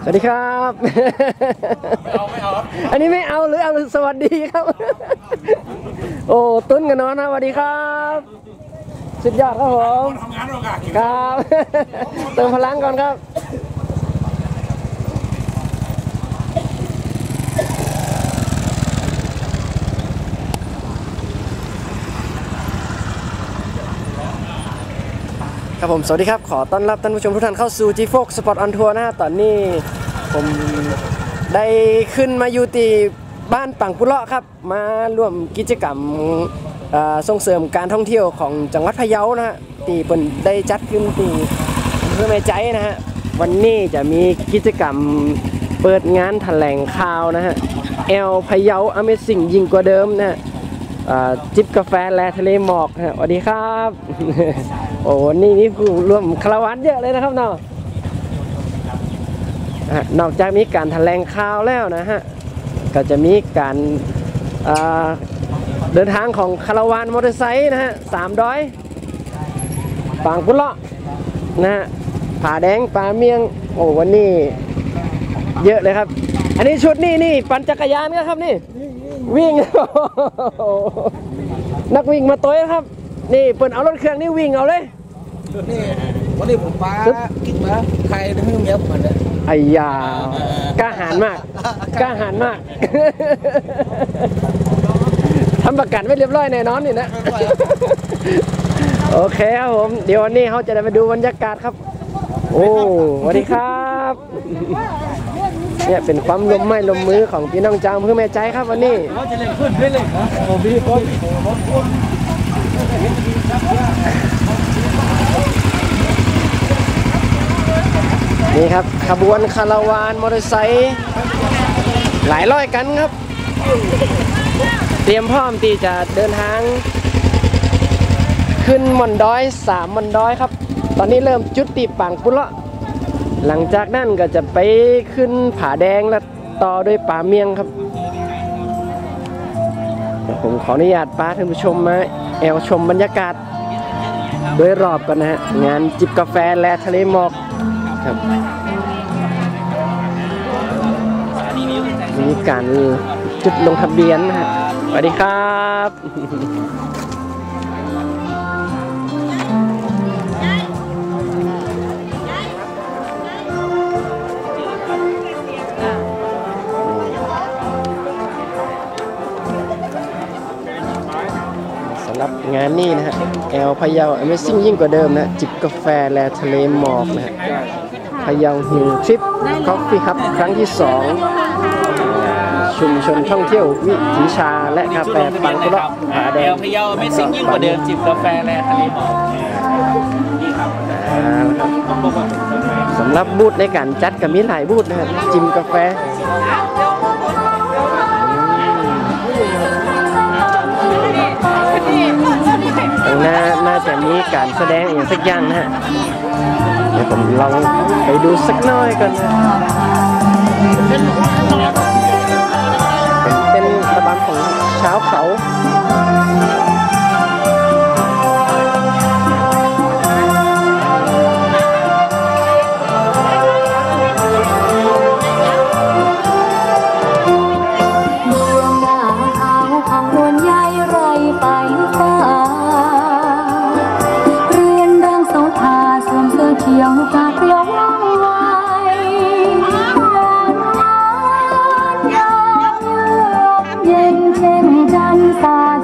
วัสดีครับไม่เอาอันนี้ไม่เอาหรือเอาสวัสดีครับโอ้ตุ้นกันนอนนะสวัสดีครับสุดยอดครับผมครับเติมพลังก่อนครับครับผมสวัสดีครับขอต้อนรับท่านผู้ชมทุกท่านเข้าสู่ G4 Spot on Tour นะฮะตอนนี้ผมได้ขึ้นมาอยู่ที่บ้านปังปุเลาะครับมาร่วมกิจกรรมส่งเสริมการท่องเที่ยวของจังหวัดพะเยานะฮะที่เพิ่นได้จัดขึ้นที่อำเภอแม่ใจนะฮะวันนี้จะมีกิจกรรมเปิดงานแถลงข่าวนะฮะแอลพะเยา Amazing ยิ่งกว่าเดิมนะฮะจิบกาแฟและทะเลหมอกสวัสดีครับโอ้นี่มีผู้ร่วมคาราวานเยอะเลยนะครับเนาะนอกจากมีการแถลงข่าวแล้วนะฮะก็จะมีการเดินทางของคาราวานมอเตอร์ไซค์นะฮะ300ปังปุเลาะนะฮะผาแดงป่าเมียงโอ้วันนี้เยอะเลยครับอันนี้ชุดนี่ปั่นจักรยานก็ครับนี่วิ่งนักวิ่งมาตัวครับนี่เปิดเอารถเครื่องนี่วิ่งเอาเลยนี่วันนี้ผมมากิ๊กมาใครทั้งเมียผมเนี่ยไอ้ยากล้าหาญมากกล้าหาญมากทำประกันไม่เรียบร้อยแน่นอนนี่นะโอเคครับผมเดี๋ยววันนี้เขาจะได้ไปดูบรรยากาศครับโอ้สวัสดีครับเนี่ยเป็นความร่วมไม้ร่วมมือของพี่น้องจางเพื่อแม่ใจครับวันนี้เขาจะเล่นขึ้นเล่นนะโอ้พี่พ่อนี่ครับขบวนคาราวานมอเตอร์ไซค์หลายร้อยกันครับเตรียมพร้อมที่จะเดินทางขึ้นม่อนดอย3ม่อนดอยครับตอนนี้เริ่มจุดติปังปุเลาะหลังจากนั้นก็จะไปขึ้นผาแดงและต่อด้วยป่าเมียงครับผมขออนุญาตพาท่านผู้ชมมาแอวชมบรรยากาศโดยรอบกันนะฮะงานจิบกาแฟและทะเลหมอกครับมีการจุดลงทะเบียนนะฮะสวัสดีครับสำหรับงานนี้นะฮะแอลพะเยา Amazing ยิ่งกว่าเดิมนะจิบกาแฟและทะเลหมอกนะฮะพะเยาฮิลทริปคอฟฟี่ครับครั้งที่2ชุมชนท่องเที่ยววิถีชาและกาแฟปังปุเลาะผาแดงพะเยา Amazing ยิ่งกว่าเดิมจิบกาแฟและทะเลหมอกสำหรับบูธในการจัดก็มีหลายบูธนะครับจิมกาแฟน่าจะมีการแสดงอย่างสักอย่างนะฮะเดี๋ยวผมลองไปดูสักน้อยก่อนนะเป็นระบำของชาวเขาเย็นเช่นจันทร์สาด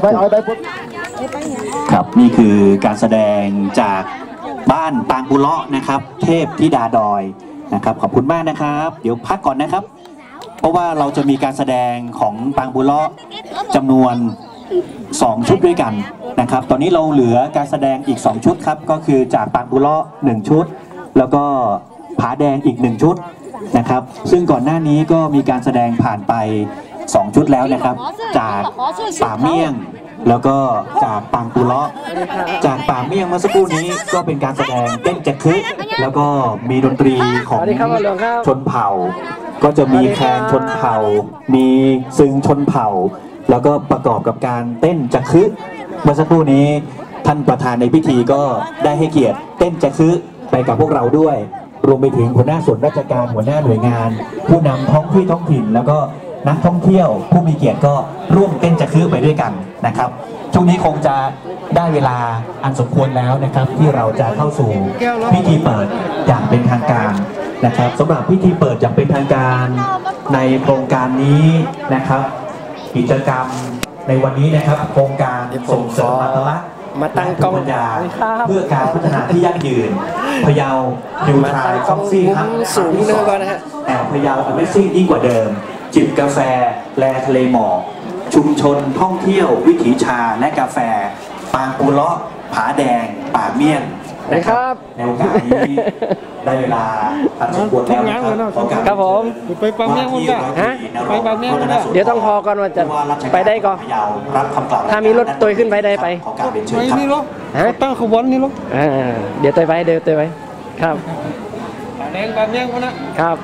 ครับนี่คือการแสดงจากบ้านปางบุเลาะนะครับเทพธิดาดอยนะครับขอบคุณมากนะครับเดี๋ยวพักก่อนนะครับเพราะว่าเราจะมีการแสดงของปางบุเลาะจำนวน2ชุดด้วยกันนะครับตอนนี้เราเหลือการแสดงอีก2ชุดครับก็คือจากปางบุเลาะ1ชุดแล้วก็ผาแดงอีก1ชุดนะครับซึ่งก่อนหน้านี้ก็มีการแสดงผ่านไป2ชุดแล้วนะครับจากป่าเมี่ยงแล้วก็จากปางปุเลาะจากป่าเมี่ยงเมื่อสักครู่นี้ก็เป็นการแสดงเต้นจักรึแล้วก็มีดนตรีของชนเผ่าก็จะมีแคนชนเผ่ามีซึงชนเผ่าแล้วก็ประกอบกับการเต้นจักรึเมื่อสักครู่นี้ท่านประธานในพิธีก็ได้ให้เกียรติเต้นจักรึไปกับพวกเราด้วยรวมไปถึงหัวหน้าส่วนราชการหัวหน้าหน่วยงานผู้นำท้องถิ่นแล้วก็นักท่องเที่ยวผู้มีเกียรติก็ร่วมเต้นจักรึไปด้วยกันนะครับช่วงนี้คงจะได้เวลาอันสมควรแล้วนะครับที่เราจะเข้าสู่พิธีเปิดอย่างเป็นทางการนะครับสำหรับพิธีเปิดอย่างเป็นทางการในโครงการนี้นะครับกิจกรรมในวันนี้นะครับโครงการส่งเสริมอัตลักษณ์มาตั้งกล้องปัญญาเพื่อการพัฒนาที่ยั่งยืนพะเยานิวทรายคอฟฟี่ฮับสูงเนินก่อนนะฮะแอลพะเยาอเมซิ่งยิ่งกว่าเดิมจิบกาแฟแลทะเลหมอกชุมชนท่องเที่ยววิถีชาและกาแฟปางปุเลาะผาแดงป่าเมี่ยงนะครับในโอกาสนี้ได้เวลาอันสมควรแล้วนะครับครับผมไปปางเมี่ยงมั้งจ้ะไปปางเมี่ยงมั้งจ้ะเดี๋ยวต้องพอก่อนว่าจะไปได้ก่อนถ้ามีรถตัวขึ้นไปได้ไปนี่หรอตั้งขบวนนี่หรอเดี๋ยวตัวไปครับแดงปางเมี่ยงมั้งนะครับ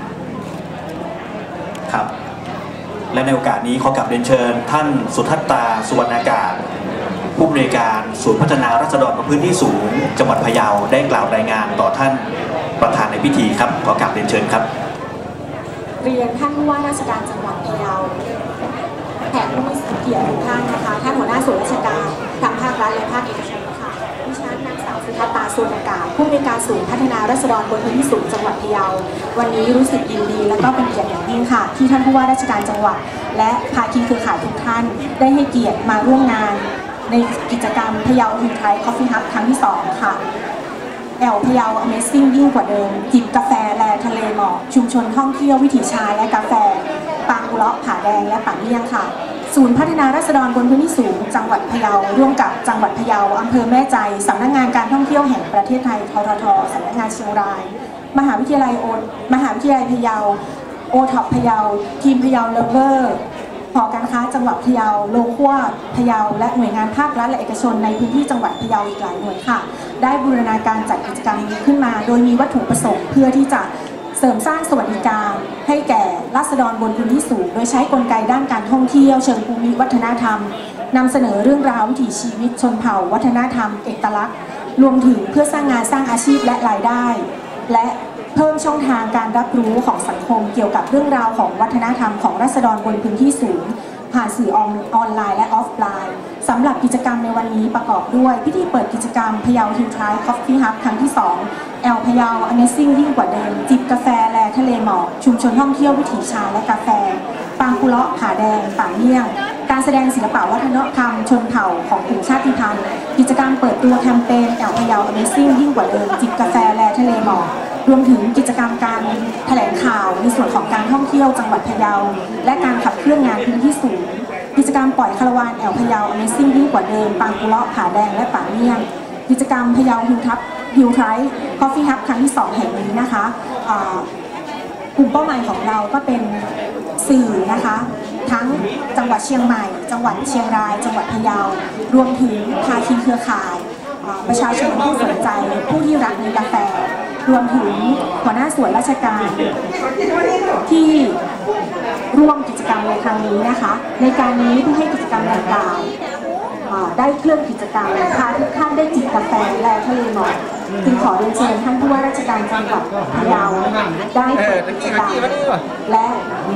ครับและในโอกาสนี้ขอกราบเรียนเชิญท่านสุทัศตาสุวรรณากาศผู้อำนวยการศูนย์พัฒนาราษฎรพื้นที่สูงจังหวัดพะเยาได้กล่าวรายงานต่อท่านประธานในพิธีครับขอกราบเรียนเชิญครับเรียนท่านผู้ว่าราชการจังหวัดพะเยาแขกผู้มีเกียรติทุกท่านนะคะท่านหัวหน้าส่วนราชการทั้งภาครัฐและภาคเอกชนค่ะดิฉันนางสาวสุทัศตาสุวรรณากาศผู้อำนวยการศูนย์พัฒนาราษฎรบนพื้นที่สูงจังหวัดพะเยาวันนี้รู้สึกยินดีและก็เป็นเกียรติอย่างยิ่งค่ะที่ท่านผู้ว่าราชการจังหวัดและภาคีเครือข่ายทุกท่านได้ให้เกียรติมาร่วมงานในกิจกรรมพะเยาฮิวไทคอฟฟี่ฮับครั้งที่2ค่ะแอลพะเยา Amazing ยิ่งกว่าเดิมจิบกาแฟแลทะเลหมอกชุมชนท่องเที่ยววิถีชาและกาแฟปางปุเลาะผาแดงและป่าเมี่ยงค่ะศูนย์พัฒนาราษฎรบนพื้นที่สูงจังหวัดพะเยาร่วมกับจังหวัดพะเยาอำเภอแม่ใจสำนักงานการท่องเที่ยวแห่งประเทศไทยทททสำนักงานเชียงรายมหาวิทยาลัยพะเยาโอท็อปพะเยาทีมพะเยาเลเวอร์หอการค้าจังหวัดพะเยาโลคว้าพะเยาและหน่วยงานภาครัฐและเอกชนในพื้นที่จังหวัดพะเยาอีกหลายหน่วยค่ะได้บูรณาการจัดกิจกรรมนี้ขึ้นมาโดยมีวัตถุประสงค์เพื่อที่จะเสริมสร้างสวัสดิการให้แก่ราษฎรบนพื้นที่สูงโดยใช้กลไกด้านการท่องเที่ยวเชิงภูมิวัฒนธรรมนำเสนอเรื่องราววิถีชีวิตชนเผ่าวัฒนธรรมเอกลักษณ์รวมถึงเพื่อสร้างงานสร้างอาชีพและรายได้และเพิ่มช่องทางการรับรู้ของสังคมเกี่ยวกับเรื่องราวของวัฒนธรรมของราษฎรบนพื้นที่สูงผ่านสื่อออนไลน์และออฟไลน์สำหรับกิจกรรมในวันนี้ประกอบด้วยพิธีเปิดกิจกรรมพะเยาฮิวไทคอฟฟี่ฮับครั้งที่2แอลพะเยา Amazing ยิ่งกว่าเดิมจิบกาแฟแลทะเลหมอกชุมชนท่องเที่ยววิถีชาและกาแฟปางปุเลาะผาแดงป่าเมี่ยงการแสดงศิลปวัฒนธรรมชนเผ่าของกลุ่มชาติพันธุ์กิจกรรมเปิดตัวแคมเปญแอลพะเยา Amazing ยิ่งกว่าเดิมจิบกาแฟแลทะเลหมอกรวมถึงกิจกรรมการแถลงข่าวในส่วนของการท่องเที่ยวจังหวัดพะเยาและการขับเคลื่อนงานพื้นที่สูงกิจกรรมปล่อยคาราวานแอลพะเยา Amazing ยิ่งกว่าเดิมปางปุเลาะผาแดงและป่าเมี่ยงกิจกรรมพะเยาฮิวไทคอฟฟี่ฮับครั้งที่2แห่งนี้นะคะกลุ่มเป้าหมายของเราก็เป็นสื่อนะคะทั้งจังหวัดเชียงใหม่จังหวัดเชียงรายจังหวัดพะเยารวมถึงภาคีเครือข่ายประชาชนผู้สนใจผู้ที่รักในกาแฟรวมถึงหัวหน้าส่วนราชการที่ร่วมกิจกรรมในครั้งนี้นะคะในการนี้เพื่อให้กิจกรรมดังกล่าวได้เคลื่อนกิจกรรมพาทุกท่านได้จิบกาแฟและทะเลหมอกจึงขอเรียนเชิญท่านผู้ว่าราชการจังหวัดพะเยาได้เปิดกิจกรรมและ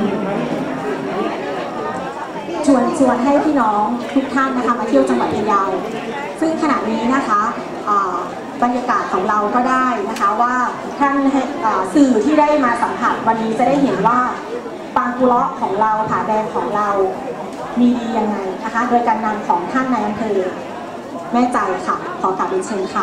ชวนให้พี่น้องทุกท่านนะคะมาเที่ยวจังหวัดพะเยาซึ่งขณะนี้นะคะบรรยากาศของเราก็ได้นะคะว่าท่านสื่อที่ได้มาสัมผัสวันนี้จะได้เห็นว่าปางปุเลาะของเราผาแดงของเรามีดียังไงนะคะโดยการนำของท่านนายอำเภอแม่ใจค่ะขอกราบเรียนเชิญค่ะ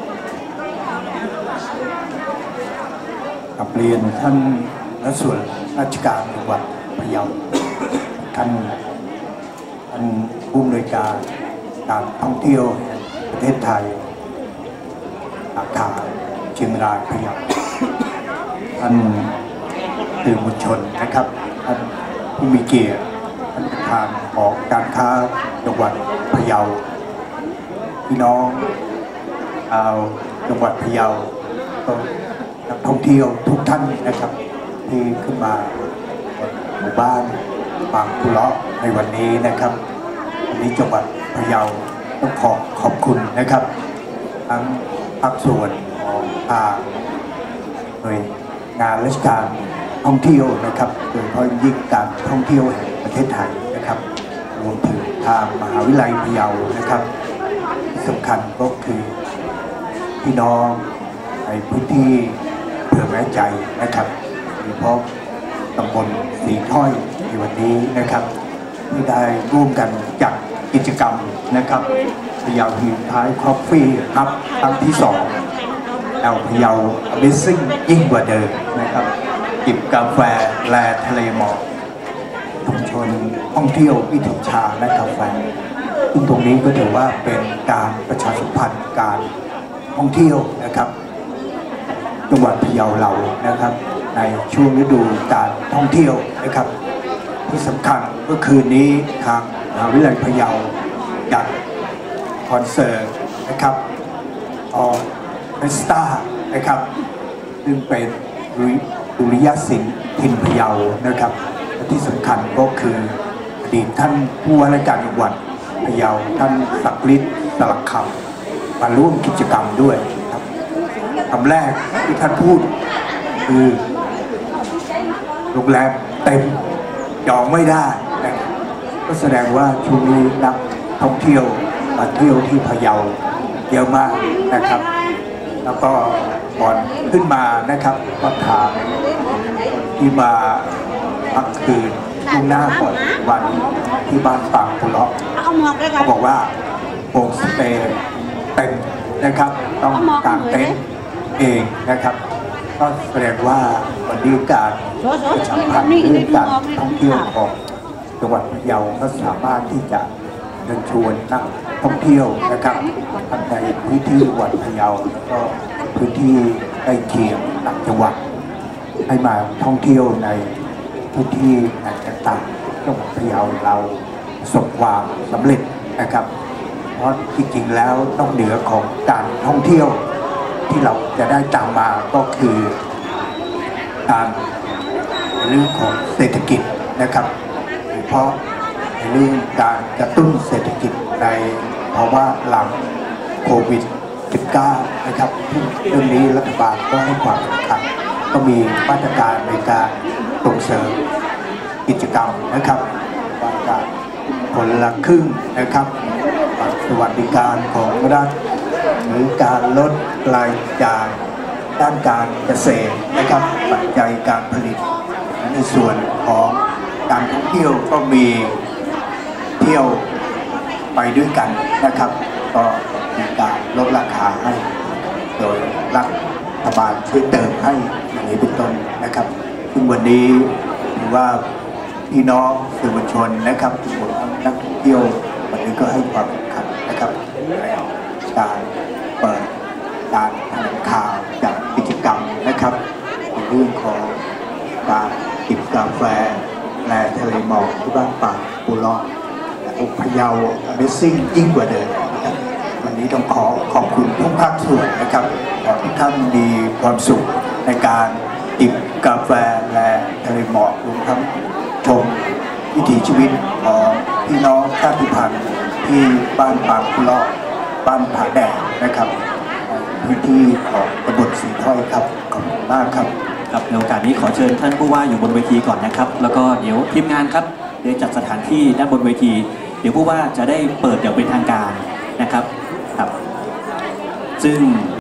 กับเรียนท่านและส่วนราชการจังหวัดพะเยาท่านผู้อำนวยการการท่องเที่ยวแห่งประเทศไทยสาขาเชียงรายพะเยาท่านสื่อมวลชนนะครับท่านผู้มีเกียรติท่านประธานของการค้าจังหวัดพะเยาพี่น้องชาวจังหวัดพะเยานักท่องเที่ยวทุกท่านนะครับที่ขึ้นมาหมู่บ้านบางปุเลาะในวันนี้นะครับวันนี้จังหวัดพะเยาต้องขอบคุณนะครับทั้งภาคส่วนของทางหน่วยงานราชการท่องเที่ยวนะครับโดยเฉพาะยิ่งการท่องเที่ยวแห่งประเทศไทยนะครับรวมถึงทางมหาวิทยาลัยพะเยานะครับที่สำคัญก็คือพี่น้องในพื้นที่อำเภอแม่ใจนะครับโดยเฉพาะตำบลสีถ้อยในวันนี้นะครับที่ได้ร่วมกันจัดกิจกรรมนะครับพะเยาฮิลท้ายคอฟฟี่ครับครั้งที่2แอลพะเยา Amazing ยิ่งกว่าเดิมนะครับจิบกาแฟแลทะเลหมอกชุมชนท่องเที่ยววิถีชาและกาแฟซึ่งตรงนี้ก็ถือว่าเป็นการประชาสัมพันธ์การท่องเที่ยวนะครับจังหวัดพะเยาเรานะครับในช่วงฤดูการท่องเที่ยวนะครับที่สำคัญเมื่อคืนนี้ทางมหาวิทยาลัยพะเยาจัดคอนเสิร์ตนะครับออเคสตรานะครับซึ่งเป็นดุริยศิลป์ถิ่นพะเยานะครับและที่สำคัญก็คืออดีตท่านผู้ว่าราชการจังหวัดพะเยาท่านศักดิ์ฤทธิ์สลักคำมาร่วมกิจกรรมด้วยครับคำแรกที่ท่านพูดคือโรงแรมเต็มจองไม่ได้นะครับก็แสดงว่าช่วงนี้นักท่องเที่ยวมาเที่ยวที่พะเยาเยอะมากนะครับแล้วก็ก่อนขึ้นมานะครับก็ถามที่มาพักคืนล่วงหน้าก่อนวันที่บ้านปางปุเลาะเขาบอกว่าโฮมสเตย์เต็มนะครับต้องกางเต็นท์เองนะครับก็แสดงว่าวันนี้การประชาสัมพันธ์เรื่องการท่องเที่ยวของจังหวัดพะเยาก็สามารถที่จะเชิญชวนนักท่องเที่ยวนะครับทั้งในพื้นที่จังหวัดพะเยาแล้วก็พื้นที่ใกล้เคียงต่างจังหวัดให้มาท่องเที่ยวในพื้นที่ต่างๆจังหวัดพะเยาเราประสบความสำเร็จนะครับเพราะจริงๆแล้วต้องเหนือของการท่องเที่ยวที่เราจะได้ตามมาก็คือการในเรื่องของเศรษฐกิจนะครับโดยเฉพาะในเรื่องการกระตุ้นเศรษฐกิจในภาวะหลังโควิด -19 นะครับเรื่องนี้รัฐบาลก็ให้ความสำคัญก็มีมาตรการในการส่งเสริมกิจกรรมนะครับว่าการคนละครึ่งนะครับสวัสดิการของรัฐหรือการลดรายจ่ายด้านการเกษตรนะครับปัจจัยการผลิตในส่วนของการท่องเที่ยวก็มีเที่ยวไปด้วยกันนะครับก็มีการลดราคาให้โดยรัฐบาลช่วยเติมให้อย่างนี้เป็นต้นนะครับซึ่งวันนี้ถือว่าพี่น้องสื่อมวลชนนะครับทุกคนนักท่องเที่ยววันนี้ก็ให้ความสำคัญนะครับในการเปิดการแถลงข่าวจากกิจกรรมนะครับในเรื่องของการจิบกาแฟแลทะเลหมอกที่บ้านปางปุเลาะและพะเยา Amazing ยิ่งกว่าเดิมนะครับวันนี้ต้องขอบคุณทุกภาคส่วนนะครับขอให้ทุกท่านมีความสุขในการจิบกาแฟและทะเลหมอกรวมทั้งชมวิถีชีวิตของพี่น้องชาติพันธุ์ที่บ้านปางปุเลาะบ้านผาแดงนะครับพื้นที่ของตำบลสีถ้อยครับขอบคุณมากครับครับในโอกาสนี้ขอเชิญท่านผู้ว่าอยู่บนเวทีก่อนนะครับแล้วก็เดี๋ยวทีมงานครับได้จัดสถานที่ด้านบนเวทีเดี๋ยวผู้ว่าจะได้เปิดอย่างเป็นทางการนะครับซึ่ง